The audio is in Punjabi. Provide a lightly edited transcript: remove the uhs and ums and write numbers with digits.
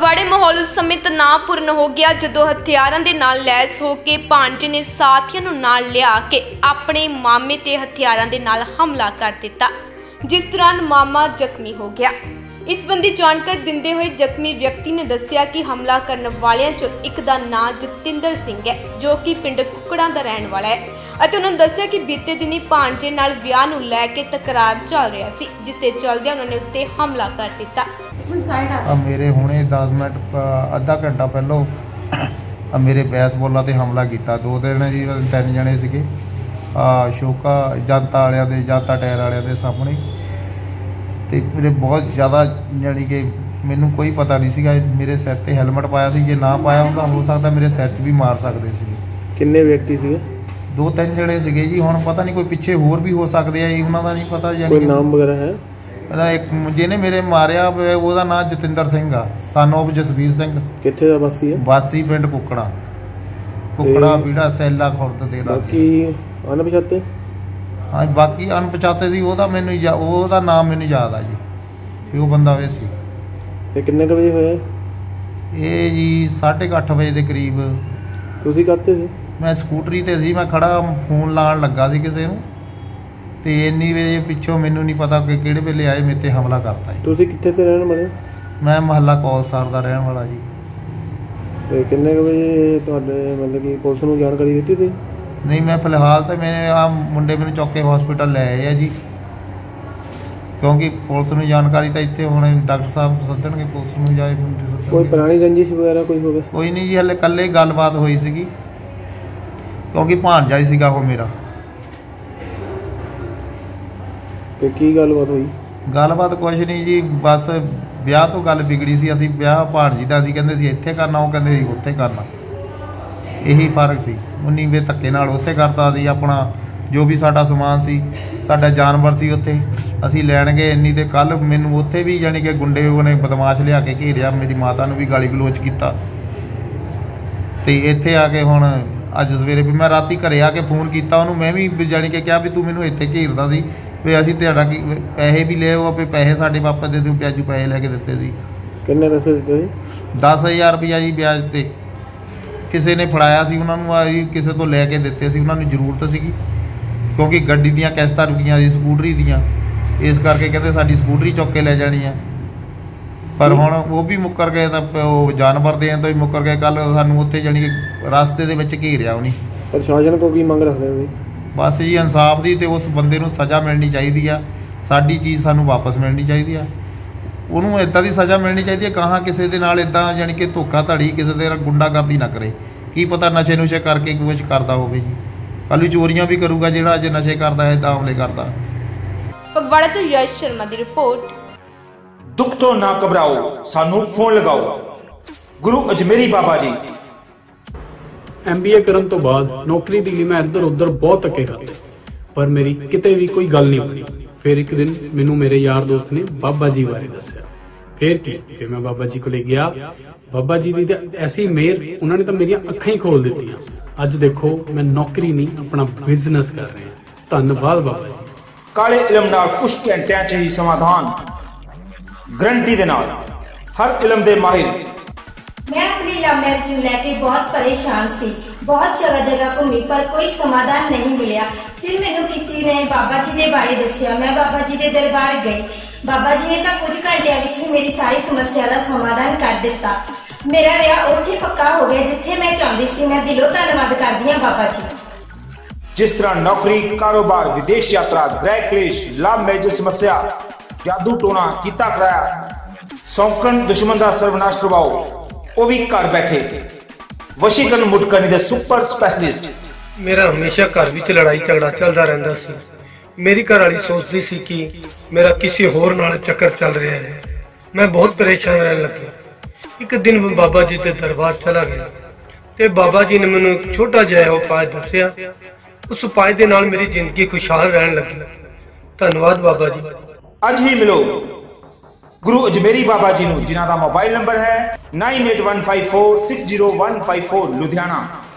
फगवाड़े माहौल उस समय तनावपूर्ण हो गया जदों हथियारां दे नाल लैस हो के भांजे ने साथियों नूं नाल लिया के अपने मामे ते हथियारां दे नाल हमला कर दिता, जिस दौरान मामा जख्मी हो गया। इस संबंधी जानकारी दिंदे हुए जख्मी व्यक्ति ने दस्सिया कि हमला करने वालियां चों एक दा नाम जतिंदर सिंह है, जो कि पिंड कुकड़ां दा रहण वाला है। उन्होंने दस्सिया कि बीते दिनी भांजे नाल विआह नूं लै के तकरार चल रहा सी, जिस दे चलदे उन्होंने उस ते हमला कर दिता। मेरे हुणे 10 मिनट अद्धा घंटा पहलों मेरे बेसबॉला ते हमला किया। 2-3 जने सीगे शोका जनता वालियां दे जनता टायर वालियां दे सामने, ते मेरे बहुत ज़्यादा जानी कि मैनू कोई पता नहीं सीगा। मेरे सिर ते हैलमेट पाया सी, जे ना पाया होंदा हो सकता मेरे सिर च भी मार सकते सी। किन्ने व्यक्ति सीगे? 2-3 जने सीगे जी। हुण पता नहीं कोई पिछे होर भी हो सकते हैं, उन्हों का नहीं पता। कोई नाम वगैरह है? एक जिन्हें मेरे मारिया ਉਹਦਾ नाम जतिंदर सिंह आ, सन ऑफ जसवीर सिंह। कित्थे दा वासी है? वासी पिंड कुकड़ा बीड़ा सैला खुर्द दे लागे। बाकी अनपछाते? हाँ बाकी अनपछाते सी। ਉਹਦਾ ਮੈਨੂੰ ਉਹਦਾ ਨਾਮ ਮੈਨੂੰ याद आ जी, कि ਉਹ ਬੰਦਾ ਵੇ ਸੀ। ਤੇ ਕਿੰਨੇ ਕੁ ਵਜੇ ਹੋਇਆ ਇਹ ਜੀ 8:30 ਵਜੇ ਦੇ ਕਰੀਬ। ਤੁਸੀਂ ਕਾਹਤੇ ਸੀ? ਮੈਂ ਸਕੂਟਰੀ ਤੇ ਸੀ, ਮੈਂ ਖੜਾ ਫੋਨ ਲਾਉਣ ਲੱਗਾ ਸੀ ਕਿਸੇ ਨੂੰ, ਤੇ ਇੰਨੀ ਵੇ ਪਿੱਛੋਂ ਮੈਨੂੰ ਨਹੀਂ ਪਤਾ ਕਿ ਕਿਹੜੇ ਵੇਲੇ ਆਏ ਮੇਰੇ ਤੇ ਹਮਲਾ ਕਰਤਾ ਜੀ। ਤੁਸੀਂ ਕਿੱਥੇ ਤੇ ਰਹਿਣ ਵਾਲੇ? ਮੈਂ ਮਹੱਲਾ ਕੌਲਸਰ ਦਾ ਰਹਿਣ ਵਾਲਾ ਜੀ। ਤੇ ਕਿੰਨੇ ਵਜੇ ਤੁਹਾਡੇ ਮਤਲਬ ਕਿ ਪੁਲਿਸ ਨੂੰ ਜਾਣਕਾਰੀ ਦਿੱਤੀ ਸੀ? ਨਹੀਂ, ਮੈਂ ਫਿਲਹਾਲ ਤਾਂ ਮੇਰੇ ਆ ਮੁੰਡੇ ਮੈਨੂੰ ਚੁੱਕ ਕੇ ਹਸਪੀਟਲ ਲੈ ਆਏ ਆ ਜੀ, ਕਿਉਂਕਿ ਪੁਲਿਸ ਨੂੰ ਜਾਣਕਾਰੀ ਤਾਂ ਇੱਥੇ ਹੁਣ ਡਾਕਟਰ ਸਾਹਿਬ ਸੱਦਣਗੇ ਪੁਲਿਸ ਨੂੰ ਜਾਏ। ਕੋਈ ਪੁਰਾਣੀ ਰੰਜਿਸ਼ ਵਗੈਰਾ ਕੋਈ ਹੋਵੇ? ਕੋਈ ਨਹੀਂ ਜੀ, ਹਲੇ ਇਕੱਲੇ ਗੱਲਬਾਤ ਹੋਈ ਸੀਗੀ, ਕਿਉਂਕਿ ਭਾਣਜਾ ਹੀ ਸੀਗਾ ਉਹ ਮੇਰਾ। ਤੇ ਕੀ ਗੱਲਬਾਤ ਹੋਈ? ਗੱਲਬਾਤ ਕੁਛ ਨਹੀਂ ਜੀ, ਬਸ ਵਿਆਹ ਤੋਂ ਗੱਲ ਵਿਗੜੀ ਸੀ। ਅਸੀਂ ਵਿਆਹ ਭਾਣਜੀ ਦਾ ਅਸੀਂ ਕਹਿੰਦੇ ਸੀ ਇੱਥੇ ਕਰਨਾ, ਉਹ ਕਹਿੰਦੇ ਸੀ ਉੱਥੇ ਕਰਨਾ। ਇਹੀ ਫਰਕ ਸੀ। 19 ਵੇ ਧੱਕੇ ਨਾਲ ਉੱਥੇ ਕਰਤਾ ਸੀ। ਆਪਣਾ ਜੋ ਵੀ ਸਾਡਾ ਸਮਾਨ ਸੀ, ਸਾਡਾ ਜਾਨਵਰ ਸੀ, ਉੱਥੇ ਅਸੀਂ ਲੈਣ ਗਏ ਇੰਨੀ। ਤੇ ਕੱਲ ਮੈਨੂੰ ਉੱਥੇ ਵੀ ਯਾਨੀ ਕਿ ਗੁੰਡੇ ਉਹਨੇ ਬਦਮਾਸ਼ ਲਿਆ ਕੇ ਘੇਰਿਆ, ਮੇਰੀ ਮਾਤਾ ਨੂੰ ਵੀ ਗਾਲੀ ਗਲੋਚ ਕੀਤਾ। ਤੇ ਇੱਥੇ ਆ ਕੇ ਹੁਣ ਅੱਜ ਸਵੇਰੇ ਵੀ ਮੈਂ ਰਾਤੀ ਘਰੇ ਆ ਕੇ ਫੋਨ ਕੀਤਾ ਉਹਨੂੰ, ਮੈਂ ਵੀ ਯਾਨੀ ਕਿ ਕਿਹਾ ਵੀ ਤੂੰ ਮੈਨੂੰ ਇੱਥੇ ਘੇਰਦਾ ਸੀ ਵੀ ਅਸੀਂ ਤੁਹਾਡਾ ਕੀ ਪੈਸੇ ਵੀ ਲਏ ਹੋ, ਪੈਸੇ ਸਾਡੇ ਵਾਪਸ ਦੇ ਦਿਓ। ਵਿਆਜੂ ਪੈਸੇ ਲੈ ਕੇ ਦਿੱਤੇ ਸੀ। ਕਿੰਨੇ ਪੈਸੇ ਦਿੱਤੇ ਸੀ? 10,000 ਰੁਪਇਆ ਜੀ ਵਿਆਜ ਤੇ। ਕਿਸੇ ਨੇ ਫੜਾਇਆ ਸੀ ਉਹਨਾਂ ਨੂੰ, ਆਈ ਕਿਸੇ ਤੋਂ ਲੈ ਕੇ ਦਿੱਤੇ ਸੀ। ਉਹਨਾਂ ਨੂੰ ਜ਼ਰੂਰਤ ਸੀਗੀ ਕਿਉਂਕਿ ਗੱਡੀ ਦੀਆਂ ਕਿਸ਼ਤਾਂ ਰੁਕੀਆਂ ਸੀ ਸਕੂਟਰੀ ਦੀਆਂ, ਇਸ ਕਰਕੇ ਕਹਿੰਦੇ ਸਾਡੀ ਸਕੂਟਰੀ ਚੁੱਕ ਕੇ ਲੈ ਜਾਣੀ ਆ। ਪਰ ਹੁਣ ਉਹ ਵੀ ਮੁੱਕਰ ਗਏ, ਤਾਂ ਉਹ ਜਾਨਵਰ ਦੇਣ ਤੋਂ ਹੀ ਮੁੱਕਰ ਗਏ। ਕੱਲ ਸਾਨੂੰ ਉੱਥੇ ਜਾਣੀ ਕਿ ਰਸਤੇ ਦੇ ਵਿੱਚ ਘੇਰਿਆ ਉਹਨੇ। ਪ੍ਰਸ਼ਾਸਨ ਕੋਲ ਕੀ ਮੰਗ ਰੱਖਦੇ ਹੋ? ਬਸ ਜੀ ਇਨਸਾਫ ਦੀ, ਤੇ ਉਸ ਬੰਦੇ ਨੂੰ ਸਜ਼ਾ ਮਿਲਣੀ ਚਾਹੀਦੀ ਆ। ਸਾਡੀ ਚੀਜ਼ ਸਾਨੂੰ ਵਾਪਸ ਮਿਲਣੀ ਚਾਹੀਦੀ ਆ। ਉਹਨੂੰ ਇੱਦਾਂ ਦੀ ਸਜ਼ਾ ਮਿਲਣੀ ਚਾਹੀਦੀ ਹੈ, ਕਹਾਂ ਕਿਸੇ ਦੇ ਨਾਲ ਇੱਦਾਂ ਯਾਨੀ ਕਿ ਧੋਖਾ ਧੜੀ ਕਿਸੇ ਦੇ ਨਾਲ ਗੁੰਡਾਗਰਦੀ ਨਾ ਕਰੇ। ਕੀ ਪਤਾ ਨਸ਼ੇ ਨੁਸ਼ੇ ਕਰਕੇ ਕੁਝ ਕਰਦਾ ਹੋਵੇ ਜੀ, ਕੱਲ੍ਹ ਨੂੰ ਚੋਰੀਆਂ ਵੀ ਕਰੂਗਾ ਜਿਹੜਾ ਅੱਜ ਨਸ਼ੇ ਕਰਦਾ ਹੈ, ਇੱਦਾਂ ਹਮਲੇ ਕਰਦਾ। ਫਗਵਾੜਾ ਤੋਂ ਯਸ਼ ਸ਼ਰਮਾ ਦੀ ਰਿਪੋर्ट। दुख तो ना घबराओ, सानू फोन लगाओ। गुरु अजमेरी बाबा जी। MBA ਕਰਨ ਤੋਂ ਬਾਅਦ ਨੌਕਰੀ ਦੇ ਲਈ ਮੈਂ ਇੱਧਰ ਉੱਧਰ ਬਹੁਤ ਧੱਕੇ ਖਾਦੇ, ਪਰ ਮੇਰੀ ਕਿਤੇ ਵੀ ਕੋਈ ਗੱਲ ਨਹੀਂ ਬਣੀ। ਫਿਰ ਇੱਕ ਦਿਨ ਮੈਨੂੰ ਮੇਰੇ ਯਾਰ ਦੋਸਤ ਨੇ ਬਾਬਾ ਜੀ ਬਾਰੇ ਦੱਸਿਆ। ਫਿਰ ਮੈਂ ਬਾਬਾ ਜੀ ਕੋਲੇ ਗਿਆ। ਬਾਬਾ ਜੀ ਦੀ ਤਾਂ ਐਸੀ ਮਿਹਰ, ਉਹਨਾਂ ਨੇ ਤਾਂ ਮੇਰੀਆਂ ਅੱਖਾਂ ਹੀ ਖੋਲ ਦਿੱਤੀਆਂ। ਅੱਜ ਦੇਖੋ ਮੈਂ ਨੌਕਰੀ ਨਹੀਂ ਆਪਣਾ ਬਿਜ਼ਨਸ ਕਰ ਰਿਹਾ। ਧੰਨਵਾਦ ਬਾਬਾ ਜੀ। ਕਾਲੇ ਇਲਮ ਨਾਲ ਕੁਝ ਘੰਟਿਆਂ 'ਚ ਹੀ ਸਮਾਧਾਨ, ਗਰੰਟੀ ਦੇ ਨਾਲ, ਹਰ ਇਲਮ ਦੇ ਮਾਹਿਰ। मैं अपनी लव मैरिज में लेके बहुत परेशान सी, बहुत जगह घूमी पर कोई समाधान नहीं मिला। फिर मैनू किसी ने बाबा जी के बारे दसिया। मैं बाबा जी के दरबार गई। बाबा जी ने तो कुछ घंटिया ही मेरी सारी समस्या का समाधान कर दिता। मेरा विआह उत्थे पक्का हो गया जिथे मैं चाहती सी। मैं दिलों धन्नवाद करदी हां बाबा जी। जिस तरह नौकरी, कारोबार, विदेश यात्रा, गृह क्लेश, लव मैरिज समस्या, जादू टोना कीता कराया, सौंकन दुश्मन का सर्वनाश करवाओ, वो भी घर बैठे। वशीकरण मुटकरनी दे सुपर स्पैशलिस्ट। मेरा हमेशा घर विच लड़ाई झगड़ा चलता रहता सी। मेरी घरवाली सोचती सी कि मेरा किसी होर नाल चक्कर चल रहा है। मैं बहुत परेशान रहने लगी। एक दिन मैं बाबा जी के दरबार चला गया ते बाबा जी ने मैनू एक छोटा जिहा उपाय दसिया। उस उपाय दे नाल मेरी जिंदगी खुशहाल रहने लगी। धन्नवाद बाबा जी। अज ही मिलो गुरु अजमेरी बाबा जी नूं, जिन्हां दा मोबाइल नंबर है 9815460154 लुधियाना।